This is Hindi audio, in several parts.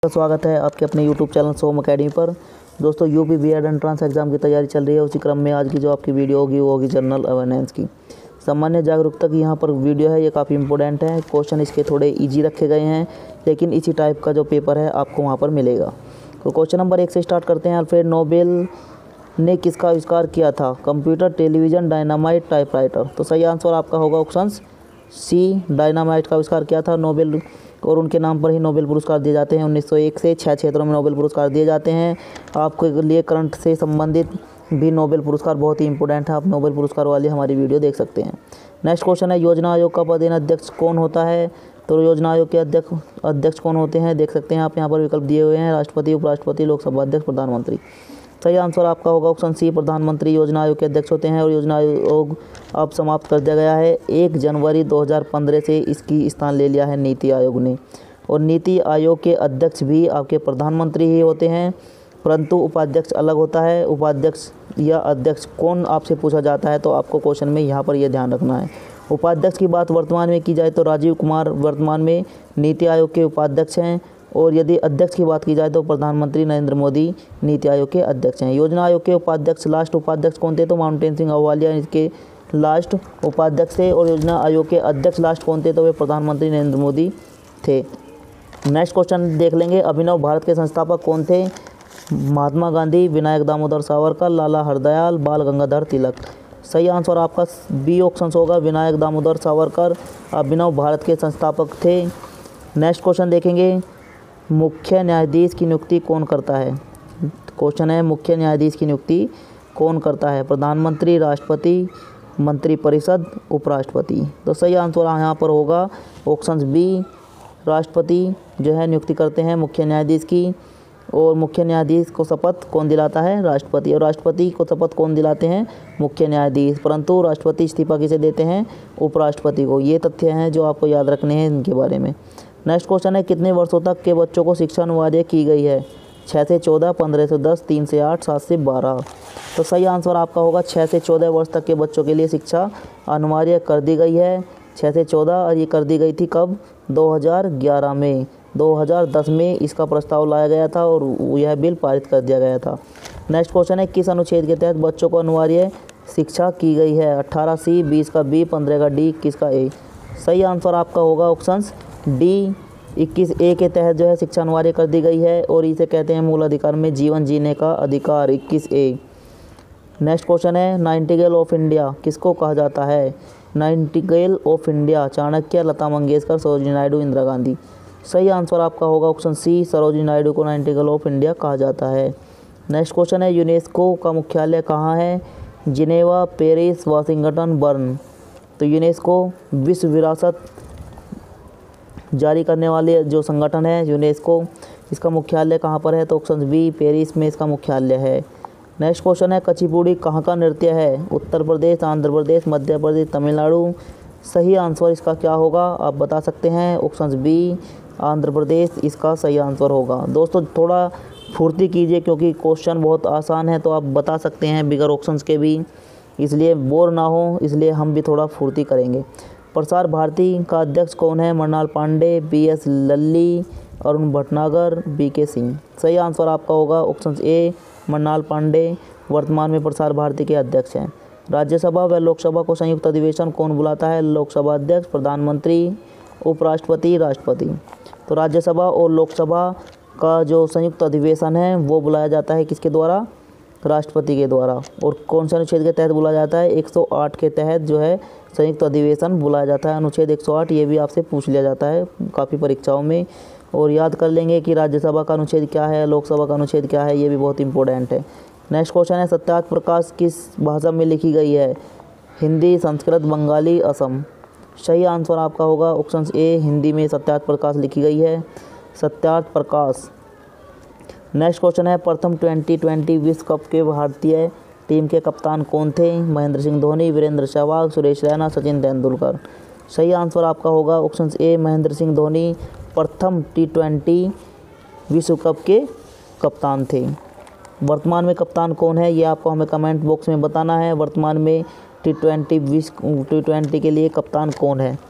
स्वागत है आपके अपने यूट्यूब चैनल सोम अकेडमी पर। दोस्तों यूपी बीएड एंट्रेंस एग्ज़ाम की तैयारी चल रही है। उसी क्रम में आज की जो आपकी वीडियो होगी वो होगी जनरल अवेयरनेस की, सामान्य जागरूकता की यहाँ पर वीडियो है। ये काफ़ी इंपॉर्टेंट है। क्वेश्चन इसके थोड़े ईजी रखे गए हैं, लेकिन इसी टाइप का जो पेपर है आपको वहाँ पर मिलेगा। तो क्वेश्चन नंबर 1 से स्टार्ट करते हैं। अल्फ्रेड नोबेल ने किसका आविष्कार किया था? Computer, television, dynamite, typewriter. तो सही आंसर आपका होगा ऑप्शन सी, डायनामाइट का आविष्कार किया था। नोबेल और उनके नाम पर ही नोबेल पुरस्कार दिए जाते हैं। 1901 से 6 क्षेत्रों में नोबेल पुरस्कार दिए जाते हैं। आपके लिए करंट से संबंधित भी नोबेल पुरस्कार बहुत ही इंपॉर्टेंट है। आप नोबेल पुरस्कार वाली हमारी वीडियो देख सकते हैं। नेक्स्ट क्वेश्चन है, योजना आयोग का पदेन अध्यक्ष कौन होता है? तो योजना आयोग के अध्यक्ष कौन होते हैं? देख सकते हैं आप यहाँ पर विकल्प दिए हुए हैं, राष्ट्रपति, उपराष्ट्रपति, लोकसभा अध्यक्ष, प्रधानमंत्री। सही आंसर आपका होगा ऑप्शन सी, प्रधानमंत्री योजना आयोग के अध्यक्ष होते हैं। और योजना आयोग अब समाप्त कर दिया गया है। 1 जनवरी 2015 से इसकी स्थान ले लिया है नीति आयोग ने। और नीति आयोग के अध्यक्ष भी आपके प्रधानमंत्री ही होते हैं, परंतु उपाध्यक्ष अलग होता है। उपाध्यक्ष या अध्यक्ष कौन आपसे पूछा जाता है, तो आपको क्वेश्चन में यहाँ पर यह ध्यान रखना है। उपाध्यक्ष की बात वर्तमान में की जाए तो राजीव कुमार वर्तमान में नीति आयोग के उपाध्यक्ष हैं। और यदि अध्यक्ष की बात की जाए तो प्रधानमंत्री नरेंद्र मोदी नीति आयोग के अध्यक्ष हैं। योजना आयोग के उपाध्यक्ष लास्ट उपाध्यक्ष कौन थे? तो माउंटेन सिंह अहलुवालिया इसके लास्ट उपाध्यक्ष थे। और योजना आयोग के अध्यक्ष लास्ट कौन थे? तो वे प्रधानमंत्री नरेंद्र मोदी थे। नेक्स्ट क्वेश्चन देख लेंगे, अभिनव भारत के संस्थापक कौन थे? महात्मा गांधी, विनायक दामोदर सावरकर, लाला हरदयाल, बाल गंगाधर तिलक। सही आंसर आपका बी ऑप्शन होगा, विनायक दामोदर सावरकर अभिनव भारत के संस्थापक थे। नेक्स्ट क्वेश्चन देखेंगे, मुख्य न्यायाधीश की नियुक्ति कौन करता है? क्वेश्चन है, मुख्य न्यायाधीश की नियुक्ति कौन करता है? प्रधानमंत्री, राष्ट्रपति, मंत्रिपरिषद, उपराष्ट्रपति। तो सही आंसर यहाँ पर होगा ऑप्शन बी, राष्ट्रपति जो है नियुक्ति करते हैं मुख्य न्यायाधीश की। और मुख्य न्यायाधीश को शपथ कौन दिलाता है? राष्ट्रपति। और राष्ट्रपति को शपथ कौन दिलाते हैं? मुख्य न्यायाधीश। परंतु राष्ट्रपति इस्तीफा किसे देते हैं? उपराष्ट्रपति को। ये तथ्य हैं जो आपको याद रखने हैं इनके बारे में। नेक्स्ट क्वेश्चन है, कितने वर्षों तक के बच्चों को शिक्षा अनिवार्य की गई है? 6 से 14, 15 से 10, 3 से 8, 7 से 12। तो सही आंसर आपका होगा 6 से 14 वर्ष तक के बच्चों के लिए शिक्षा अनिवार्य कर दी गई है। 6 से 14, और ये कर दी गई थी कब? 2011 में। 2010 में इसका प्रस्ताव लाया गया था और यह बिल पारित कर दिया गया था। नेक्स्ट क्वेश्चन है, किस अनुच्छेद के तहत बच्चों को अनिवार्य शिक्षा की गई है? 18 सी, 20 का बी, 15 का डी, 21 का ए। सही आंसर आपका होगा ऑप्शन डी, 21 ए के तहत जो है शिक्षा अनिवार्य कर दी गई है। और इसे कहते हैं मूल अधिकार में जीवन जीने का अधिकार, 21 ए। नेक्स्ट क्वेश्चन है, नाइटिंगेल ऑफ इंडिया किसको कहा जाता है? Nightingale of India, Chanakya, Lata Mangeshkar, Sarojini Naidu, Indira Gandhi. सही आंसर आपका होगा ऑप्शन सी, सरोजिनी नायडू को नाइटिंगेल ऑफ इंडिया कहा जाता है। नेक्स्ट क्वेश्चन है, यूनेस्को का मुख्यालय कहाँ है? Geneva, Paris, Washington, Bern. तो यूनेस्को विश्व विरासत जारी करने वाले जो संगठन है यूनेस्को, इसका मुख्यालय कहाँ पर है? तो ऑप्शन बी, पेरिस में इसका मुख्यालय है। नेक्स्ट क्वेश्चन है, कुचिपुड़ी कहाँ का नृत्य है? उत्तर प्रदेश, आंध्र प्रदेश, मध्य प्रदेश, तमिलनाडु। सही आंसर इसका क्या होगा आप बता सकते हैं? ऑप्शन बी, आंध्र प्रदेश इसका सही आंसर होगा। दोस्तों थोड़ा फुर्ती कीजिए क्योंकि क्वेश्चन बहुत आसान है, तो आप बता सकते हैं बिगर ऑप्शंस के भी, इसलिए बोर ना हो, इसलिए हम भी थोड़ा फुर्ती करेंगे। प्रसार भारती का अध्यक्ष कौन है? मृणाल पांडे, BS लल्ली, अरुण भटनागर, BK सिंह। सही आंसर आपका होगा ऑप्शन ए, मृणाल पांडे वर्तमान में प्रसार भारती के अध्यक्ष हैं। राज्यसभा व लोकसभा को संयुक्त अधिवेशन कौन बुलाता है? लोकसभा अध्यक्ष, प्रधानमंत्री, उपराष्ट्रपति, राष्ट्रपति। तो राज्यसभा और लोकसभा का जो संयुक्त अधिवेशन है वो बुलाया जाता है किसके द्वारा? राष्ट्रपति के द्वारा। और कौन से अनुच्छेद के तहत बुलाया जाता है? 108 के तहत जो है संयुक्त अधिवेशन बुलाया जाता है। अनुच्छेद 108 ये भी आपसे पूछ लिया जाता है काफ़ी परीक्षाओं में। और याद कर लेंगे कि राज्यसभा का अनुच्छेद क्या है, लोकसभा का अनुच्छेद क्या है, ये भी बहुत इंपॉर्टेंट है। नेक्स्ट क्वेश्चन है, सत्यार्थ प्रकाश किस भाषा में लिखी गई है? हिंदी, संस्कृत, बंगाली, असम। सही आंसर आपका होगा ऑप्शन ए, हिंदी में सत्यार्थ प्रकाश लिखी गई है, सत्यार्थ प्रकाश। नेक्स्ट क्वेश्चन है, प्रथम T20 विश्व कप के भारतीय टीम के कप्तान कौन थे? महेंद्र सिंह धोनी, वीरेंद्र सहवाग, सुरेश रैना, सचिन तेंदुलकर। सही आंसर आपका होगा ऑप्शन ए, महेंद्र सिंह धोनी प्रथम T20 विश्व कप के कप्तान थे। वर्तमान में कप्तान कौन है ये आपको हमें कमेंट बॉक्स में बताना है। वर्तमान में T20 के लिए कप्तान कौन है?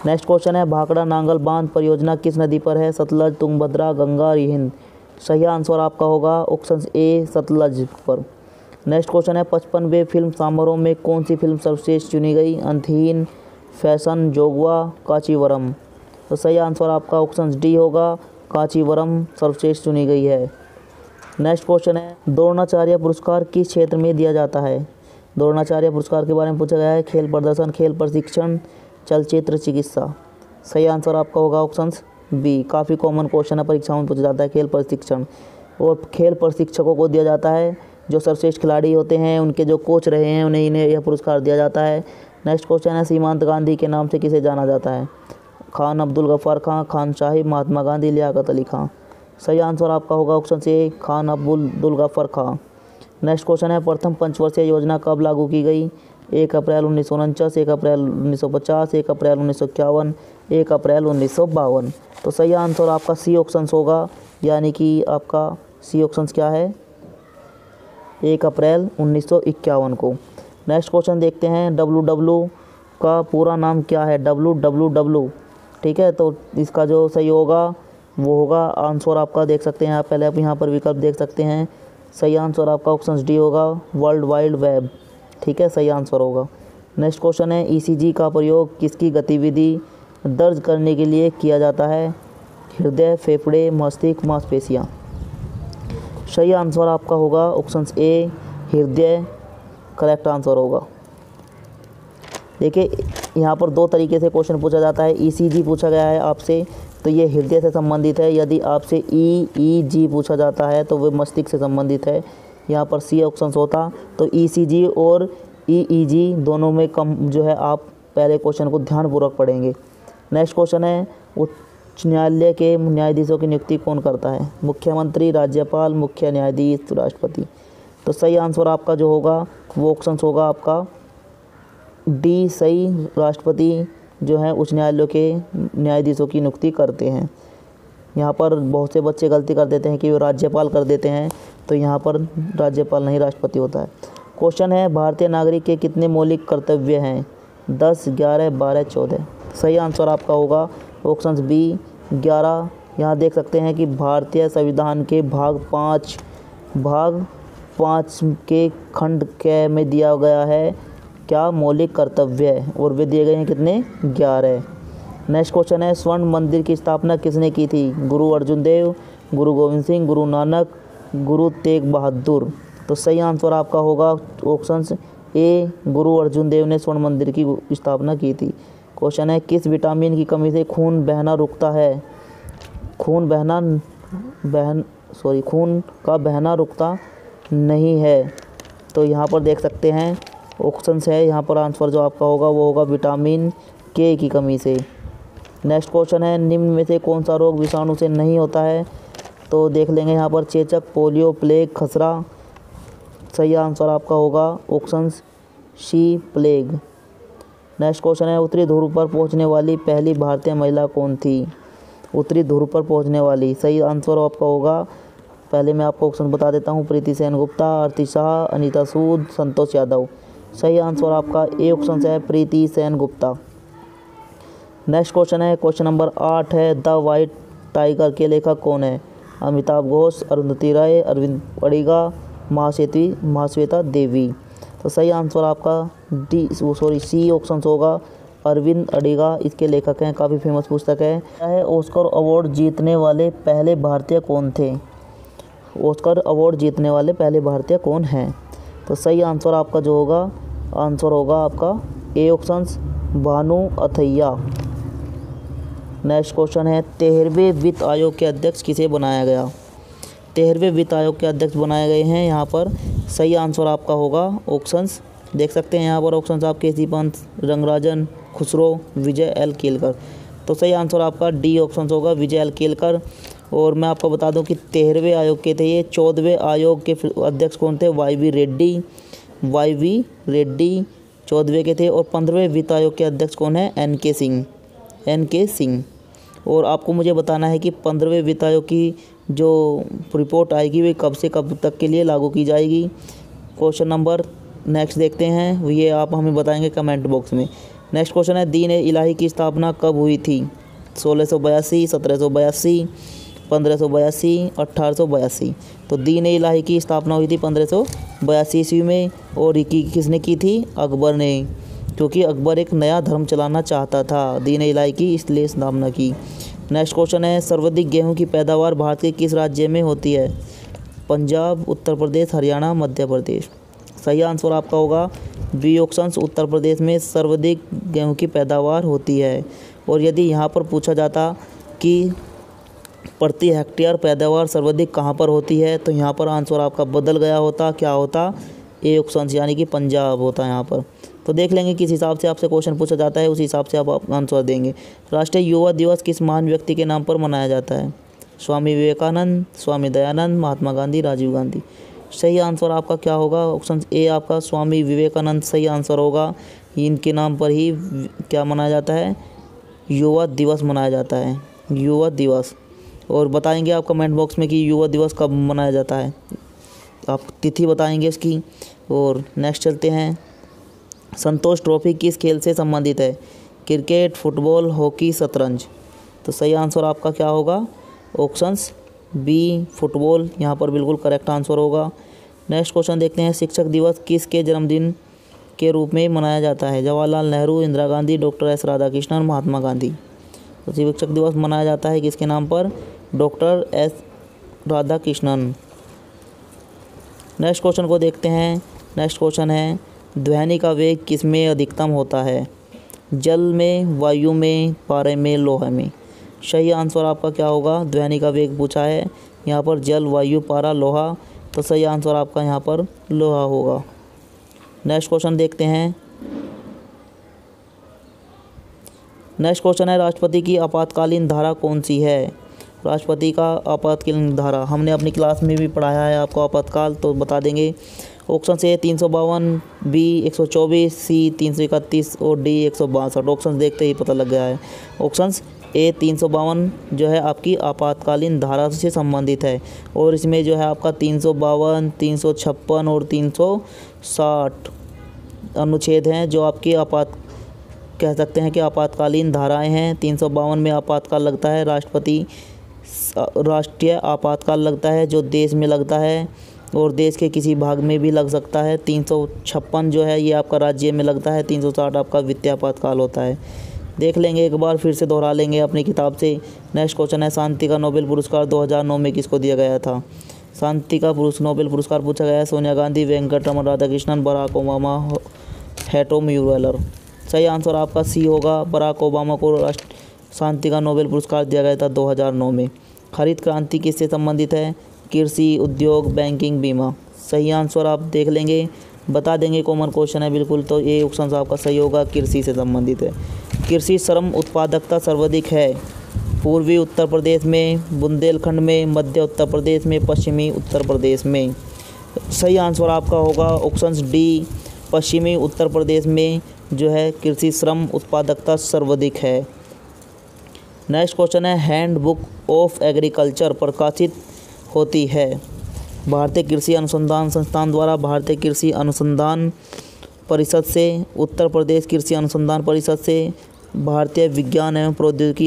नेक्स्ट क्वेश्चन है भाखड़ा नांगल बांध परियोजना किस नदी पर है? सतलज, तुंगभद्रा, गंगा, रिहिंद। सही आंसर आपका होगा ऑप्शन ए सतलज पर। नेक्स्ट क्वेश्चन है 55वें फिल्म समारोह में कौन सी फिल्म सर्वश्रेष्ठ चुनी गई? अंतहीन, फैशन, जोगवा, कांचीवरम। तो सही आंसर आपका ऑप्शन डी होगा, कांचीवरम सर्वश्रेष्ठ चुनी गई है। नेक्स्ट क्वेश्चन है द्रोणाचार्य पुरस्कार किस क्षेत्र में दिया जाता है? द्रोणाचार्य पुरस्कार के बारे में पूछा गया है। खेल प्रदर्शन, खेल प्रशिक्षण, चलचित्र, चिकित्सा। सही आंसर आपका होगा ऑप्शन बी। काफ़ी कॉमन क्वेश्चन है, परीक्षाओं में पूछा जाता है खेल प्रशिक्षण। और खेल प्रशिक्षकों को दिया जाता है, जो सर्वश्रेष्ठ खिलाड़ी होते हैं उनके जो कोच रहे हैं उन्हें यह पुरस्कार दिया जाता है। नेक्स्ट क्वेश्चन है सीमांत गांधी के नाम से किसे जाना जाता है? खान अब्दुल गफ्फार खां, खान साहिब, महात्मा गांधी, लियाकत अली खां। सही आंसर आपका होगा option A Khan Abdul Gaffar Khan. Next question है प्रथम पंचवर्षीय योजना कब लागू की गई? 1 अप्रैल 1949, 1 अप्रैल 1950, 1 अप्रैल 1951, 1 अप्रैल 1952। तो सही आंसर आपका सी ऑप्शन होगा, यानी कि आपका सी ऑप्शन क्या है? 1 अप्रैल 1951 को। नेक्स्ट क्वेश्चन देखते हैं WW का पूरा नाम क्या है? WWW, ठीक है। तो इसका जो सही होगा वो होगा आंसर आपका देख सकते हैं आप, पहले आप यहाँ पर विकल्प देख सकते हैं। सही आंसर आपका ऑप्शन डी होगा, वर्ल्ड वाइड वेब, ठीक है, सही आंसर होगा। नेक्स्ट क्वेश्चन है ECG का प्रयोग किसकी गतिविधि दर्ज करने के लिए किया जाता है? हृदय, फेफड़े, मस्तिष्क, मांसपेशियाँ। सही आंसर आपका होगा ऑप्शन ए हृदय, करेक्ट आंसर होगा। देखिए यहाँ पर 2 तरीके से क्वेश्चन पूछा जाता है। ECG पूछा गया है आपसे तो ये हृदय से संबंधित है। यदि आपसे EEG पूछा जाता है तो वह मस्तिष्क से संबंधित है। यहाँ पर सी ऑप्शन होता। तो ECG और EEG दोनों में कम जो है आप पहले क्वेश्चन को ध्यानपूर्वक पढ़ेंगे। नेक्स्ट क्वेश्चन है उच्च न्यायालय के न्यायाधीशों की नियुक्ति कौन करता है? मुख्यमंत्री, राज्यपाल, मुख्य न्यायाधीश, राष्ट्रपति। तो सही आंसर आपका जो होगा वो ऑप्शन होगा आपका डी सही, राष्ट्रपति जो है उच्च न्यायालयों के न्यायाधीशों की नियुक्ति करते हैं। यहाँ पर बहुत से बच्चे गलती कर देते हैं कि वो राज्यपाल कर देते हैं, तो यहाँ पर राज्यपाल नहीं राष्ट्रपति होता है। क्वेश्चन है भारतीय नागरिक के कितने मौलिक कर्तव्य हैं? 10, 11, 12, 14। सही आंसर आपका होगा ऑप्शन बी 11। यहाँ देख सकते हैं कि भारतीय संविधान के भाग 5 के खंड क में दिया गया है क्या? मौलिक कर्तव्य, और वे दिए गए हैं कितने? 11। नेक्स्ट क्वेश्चन है स्वर्ण मंदिर की स्थापना किसने की थी? गुरु अर्जुन देव, गुरु गोविंद सिंह, गुरु नानक, गुरु तेग बहादुर। तो सही आंसर आपका होगा ऑप्शन ए गुरु अर्जुन देव ने स्वर्ण मंदिर की स्थापना की थी। क्वेश्चन है किस विटामिन की कमी से खून बहना रुकता है? खून का बहना रुकता नहीं है। तो यहाँ पर देख सकते हैं ऑप्शंस है, यहाँ पर आंसर जो आपका होगा वो होगा विटामिन के की कमी से। नेक्स्ट क्वेश्चन है निम्न में से कौन सा रोग विषाणु से नहीं होता है? तो देख लेंगे यहाँ पर चेचक, पोलियो, प्लेग, खसरा। सही आंसर आपका होगा option c plague. Next question है उत्तरी ध्रुव पर पहुँचने वाली पहली भारतीय महिला कौन थी? उत्तरी ध्रुव पर पहुँचने वाली, सही आंसर आपका होगा, पहले मैं आपको ऑप्शन बता देता हूँ, प्रीति सेन गुप्ता, आरती शाह, अनीता सूद, संतोष यादव। सही आंसर आपका ए ऑप्शन है प्रीति सेन गुप्ता। नेक्स्ट क्वेश्चन है क्वेश्चन नंबर 8 है द वाइट टाइगर के लेखक कौन है? अमिताभ घोष, अरुंधति राय, अरविंद अडिगा, महाश्वेता देवी। तो सही आंसर आपका सी ऑप्शन होगा, अरविंद अडिगा इसके लेखक हैं। काफ़ी फेमस पुस्तक है। ऑस्कर अवार्ड जीतने वाले पहले भारतीय कौन थे? ऑस्कर अवार्ड जीतने वाले पहले भारतीय कौन हैं? तो सही आंसर आपका जो होगा आंसर होगा आपका A option Bhanu Athaiya. Next question है 13वें वित्त आयोग के अध्यक्ष किसे बनाया गया? 13वें वित्त आयोग के अध्यक्ष बनाए गए हैं यहाँ पर। सही आंसर आपका होगा ऑप्शंस देख सकते हैं यहाँ पर ऑप्शंस आप केसी पंत, रंगराजन, खुसरो, विजय एल केलकर। तो सही आंसर आपका डी ऑप्शन होगा, विजय एल केलकर। और मैं आपको बता दूं कि 13वें आयोग के थे ये। 14वें आयोग के अध्यक्ष कौन थे? वाई वी रेड्डी 14वें के थे। और 15वें वित्त आयोग के अध्यक्ष कौन है? एन के सिंह। और आपको मुझे बताना है कि 15वें वित्त आयोग की जो रिपोर्ट आएगी वे कब से कब तक के लिए लागू की जाएगी। क्वेश्चन नंबर नेक्स्ट देखते हैं, ये आप हमें बताएंगे कमेंट बॉक्स में। नेक्स्ट क्वेश्चन है दीन ए इलाही की स्थापना कब हुई थी? 1682, 1782, 1582, 1882। तो दीन ए इलाही की स्थापना हुई थी 1582 ईस्वी में। और ये किसने की थी? अकबर ने, क्योंकि अकबर एक नया धर्म चलाना चाहता था, दीन ए इलाही की इसलिए स्थापना की। नेक्स्ट क्वेश्चन है सर्वाधिक गेहूं की पैदावार भारत के किस राज्य में होती है? पंजाब, उत्तर प्रदेश, हरियाणा, मध्य प्रदेश। सही आंसर आपका होगा बी ऑप्शन, उत्तर प्रदेश में सर्वाधिक गेहूं की पैदावार होती है। और यदि यहाँ पर पूछा जाता कि प्रति हेक्टेयर पैदावार सर्वाधिक कहाँ पर होती है, तो यहाँ पर आंसर आपका बदल गया होता, क्या होता? ए ऑप्शन यानी कि पंजाब होता है यहाँ पर। तो देख लेंगे किस हिसाब से आपसे क्वेश्चन पूछा जाता है, उस हिसाब से आप आंसर देंगे। राष्ट्रीय युवा दिवस किस महान व्यक्ति के नाम पर मनाया जाता है? स्वामी विवेकानंद, स्वामी दयानंद, महात्मा गांधी, राजीव गांधी। सही आंसर आपका क्या होगा? ऑप्शन ए आपका स्वामी विवेकानंद सही आंसर होगा। इनके नाम पर ही क्या मनाया जाता है? युवा दिवस मनाया जाता है, युवा दिवस। और बताएंगे आप कमेंट बॉक्स में कि युवा दिवस कब मनाया जाता है, आप तिथि बताएंगे इसकी। और नेक्स्ट चलते हैं, संतोष ट्रॉफी किस खेल से संबंधित है? क्रिकेट, फुटबॉल, हॉकी, शतरंज। तो सही आंसर आपका क्या होगा? ऑप्शंस बी फुटबॉल यहाँ पर बिल्कुल करेक्ट आंसर होगा। नेक्स्ट क्वेश्चन देखते हैं, शिक्षक दिवस किसके जन्मदिन के रूप में मनाया जाता है? Jawaharlal Nehru, Indira Gandhi, doctor S Radhakrishnan, Mahatma Gandhi. तो शिक्षक दिवस मनाया जाता है किसके नाम पर? Doctor S Radhakrishnan. Next question को देखते हैं। नेक्स्ट क्वेश्चन है ध्वनि का वेग किसमें अधिकतम होता है? जल में, वायु में, पारे में, लोहे में। सही आंसर आपका क्या होगा? ध्वनि का वेग पूछा है यहाँ पर, जल, वायु, पारा, लोहा। तो सही आंसर आपका यहाँ पर लोहा होगा। नेक्स्ट क्वेश्चन देखते हैं। नेक्स्ट क्वेश्चन है राष्ट्रपति की आपातकालीन धारा कौन सी है? राष्ट्रपति का आपातकालीन धारा हमने अपनी क्लास में भी पढ़ाया है आपको आपातकाल, तो बता देंगे। ऑप्शन ए 352, बी 124, सी 331 और डी 162। ऑप्शन देखते ही पता लग गया है। ऑप्शन ए 352 जो है आपकी आपातकालीन धारा से संबंधित है। और इसमें जो है आपका 352, 356 और 360 अनुच्छेद हैं जो आपकी कह सकते हैं कि आपातकालीन धाराएं हैं। 352 में आपातकाल लगता है, राष्ट्रीय आपातकाल लगता है जो देश में लगता है और देश के किसी भाग में भी लग सकता है। 356 जो है ये आपका राज्य में लगता है। 360 आपका वित्तीय आपातकाल होता है। देख लेंगे एक बार, फिर से दोहरा लेंगे अपनी किताब से। नेक्स्ट क्वेश्चन है शांति का नोबेल पुरस्कार 2009 में किसको दिया गया था? शांति का नोबेल पुरस्कार पूछा गया है सोनिया गांधी, वेंकटरमन राधाकृष्णन, बराक ओबामा, हैटो म्यूरेलर। सही आंसर आपका सी होगा, बराक ओबामा को शांति का नोबेल पुरस्कार दिया गया था 2009 में। हरित क्रांति किससे संबंधित है? कृषि, उद्योग, बैंकिंग, बीमा। सही आंसर आप देख लेंगे, बता देंगे, कॉमन क्वेश्चन है बिल्कुल। तो ये ऑप्शन आपका सही होगा, कृषि से संबंधित है। कृषि श्रम उत्पादकता सर्वाधिक है पूर्वी उत्तर प्रदेश में, बुंदेलखंड में, मध्य उत्तर प्रदेश में, पश्चिमी उत्तर प्रदेश में। सही आंसर आपका होगा ऑप्शन डी, पश्चिमी उत्तर प्रदेश में जो है कृषि श्रम उत्पादकता सर्वाधिक है। नेक्स्ट क्वेश्चन है हैंडबुक ऑफ एग्रीकल्चर प्रकाशित होती है भारतीय कृषि अनुसंधान संस्थान द्वारा, भारतीय कृषि अनुसंधान परिषद से, उत्तर प्रदेश कृषि अनुसंधान परिषद से, भारतीय विज्ञान एवं प्रौद्योगिकी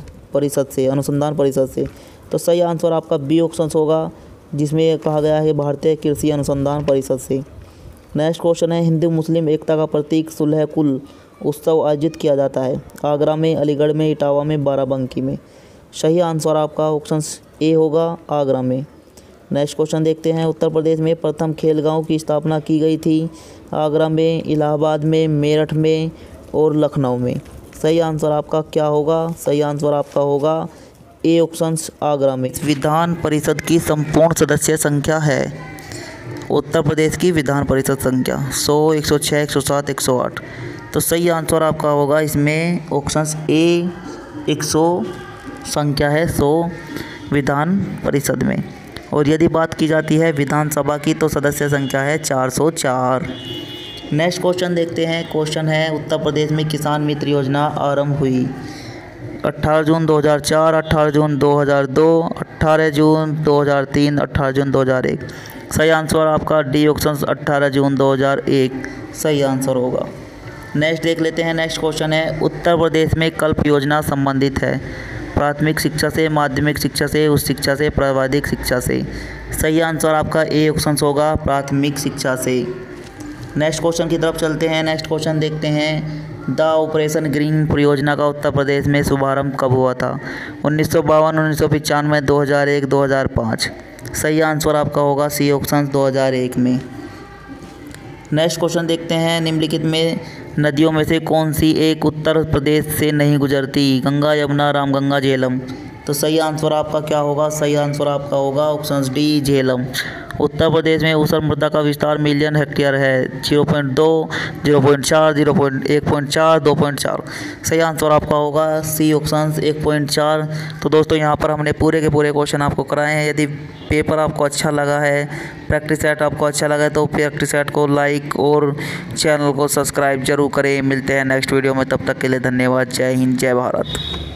अनुसंधान परिषद से। तो सही आंसर आपका बी ऑप्शन होगा, जिसमें यह कहा गया है भारतीय कृषि अनुसंधान परिषद से। नेक्स्ट क्वेश्चन है हिंदू मुस्लिम एकता का प्रतीक सुलह कुल उत्सव आयोजित किया जाता है आगरा में, अलीगढ़ में, इटावा में, बाराबंकी में। सही आंसर आपका ऑप्शन ए होगा, आगरा में। नेक्स्ट क्वेश्चन देखते हैं उत्तर प्रदेश में प्रथम खेल गांव की स्थापना की गई थी? आगरा में, इलाहाबाद में, मेरठ में और लखनऊ में। सही आंसर आपका क्या होगा? सही आंसर आपका होगा ए ऑप्शन, आगरा में। विधान परिषद की संपूर्ण सदस्य संख्या है उत्तर प्रदेश की विधान परिषद संख्या 100, 106, 107, 108। तो सही आंसर आपका होगा इसमें ऑप्शन ए 100 संख्या है 100 विधान परिषद में। और यदि बात की जाती है विधानसभा की तो सदस्य संख्या है 404। नेक्स्ट क्वेश्चन देखते हैं। क्वेश्चन है उत्तर प्रदेश में किसान मित्र योजना आरंभ हुई 18 जून 2004, 18 जून 2002, 18 जून 2003, 18 जून 2001। सही आंसर आपका डी ऑप्शन 18 जून 2001 सही आंसर होगा। नेक्स्ट देख लेते हैं। नेक्स्ट क्वेश्चन है, उत्तर प्रदेश में कल्प योजना संबंधित है प्राथमिक शिक्षा से, माध्यमिक शिक्षा से, उच्च शिक्षा से, प्राविधिक शिक्षा से। सही आंसर आपका ए ऑप्शन होगा, प्राथमिक शिक्षा से। नेक्स्ट क्वेश्चन की तरफ चलते हैं। नेक्स्ट क्वेश्चन देखते हैं, द ऑपरेशन ग्रीन परियोजना का उत्तर प्रदेश में शुभारंभ कब हुआ था? 1952, 1995, 2001, 2005। सही आंसर आपका होगा सी ऑप्शन 2001 में। नेक्स्ट क्वेश्चन देखते हैं, निम्नलिखित में नदियों में से कौन सी एक उत्तर प्रदेश से नहीं गुजरती? गंगा, यमुना, रामगंगा, झेलम। तो सही आंसर आपका क्या होगा? सही आंसर आपका होगा ऑप्शन डी, झेलम। उत्तर प्रदेश में ऊसर मृदा का विस्तार मिलियन हेक्टेयर है, 0.2, 0.4, 1.4, 2.4। सही आंसर आपका होगा सी ऑप्शन 1.4। तो दोस्तों यहाँ पर हमने पूरे के पूरे क्वेश्चन आपको कराए हैं। यदि पेपर आपको अच्छा लगा है, प्रैक्टिस सेट आपको अच्छा लगा है, तो प्रैक्टिस सेट को लाइक और चैनल को सब्सक्राइब जरूर करें। मिलते हैं नेक्स्ट वीडियो में, तब तक के लिए धन्यवाद। जय हिंद, जय भारत।